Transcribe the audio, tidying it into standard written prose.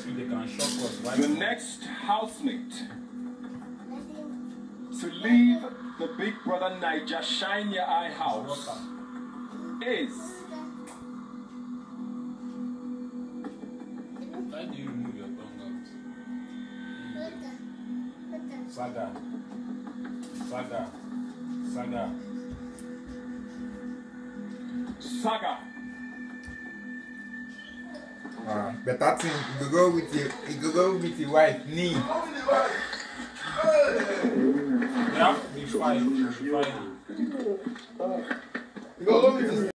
week they can shock us. Right? The next housemate to leave the Big Brother Bbnaija Shine Your Eye house is... Why do you remove your tongue out? Saga. Saga. Saga. Saga. Better thing, you go with your wife, Nee. You have to be fine. You go with his